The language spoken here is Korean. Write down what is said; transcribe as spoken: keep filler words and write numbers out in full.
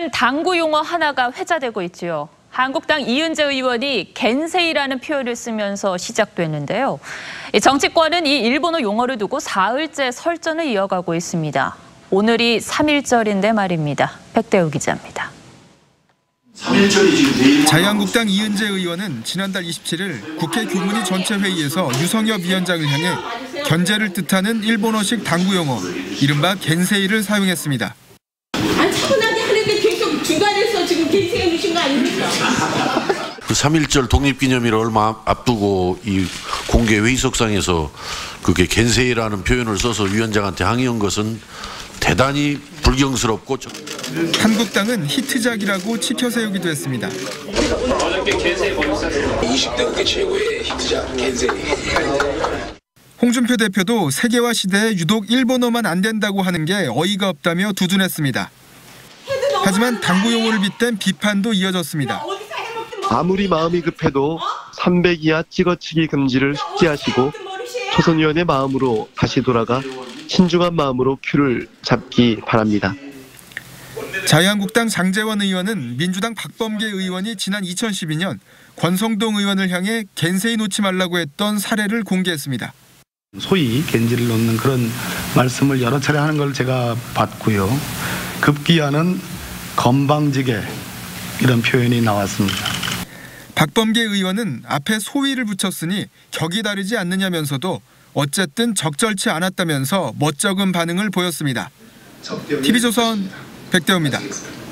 최근 당구 용어 하나가 회자되고 있지요. 한국당 이은재 의원이 겐세이라는 표현을 쓰면서 시작됐는데요. 정치권은 이 일본어 용어를 두고 사흘째 설전을 이어가고 있습니다. 오늘이 삼일절인데 말입니다. 백대우 기자입니다. 자유한국당 이은재 의원은 지난달 이십칠일 국회 교문위 전체회의에서 유성엽 위원장을 향해 견제를 뜻하는 일본어식 당구 용어, 이른바 겐세이를 사용했습니다. 아니 차분하게 하는데 계속 중간에서 지금 겐세이 넣으신 거 아닙니까? 그 삼일절 독립기념일을 얼마 앞두고 이 공개 회의석상에서 그게 겐세이라는 표현을 써서 위원장한테 항의한 것은 대단히 불경스럽고. 한국당은 히트작이라고 치켜세우기도 했습니다. 이십 대 국회 최고의 히트작 겐세이. 홍준표 대표도 세계화 시대에 유독 일본어만 안 된다고 하는 게 어이가 없다며 두둔했습니다. 하지만 당구 용어를 빗댄 비판도 이어졌습니다. 아무리 마음이 급해도 삼백 이하 찍어치기 금지를 숙지하시고 초선의원의 마음으로 다시 돌아가 신중한 마음으로 큐를 잡기 바랍니다. 자유한국당 장제원 의원은 민주당 박범계 의원이 지난 이천십이년 권성동 의원을 향해 겐세이 놓지 말라고 했던 사례를 공개했습니다. 소위 겐지를 놓는 그런 말씀을 여러 차례 하는 걸 제가 봤고요. 급기야는 건방지게 이런 표현이 나왔습니다. 박범계 의원은 앞에 소위를 붙였으니 격이 다르지 않느냐면서도 어쨌든 적절치 않았다면서 멋쩍은 반응을 보였습니다. 티비조선 백대우입니다.